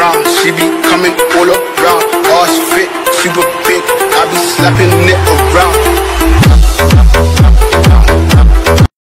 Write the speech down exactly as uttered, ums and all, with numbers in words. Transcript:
around. She be coming all around. Ass fit, super big, I be slapping it around.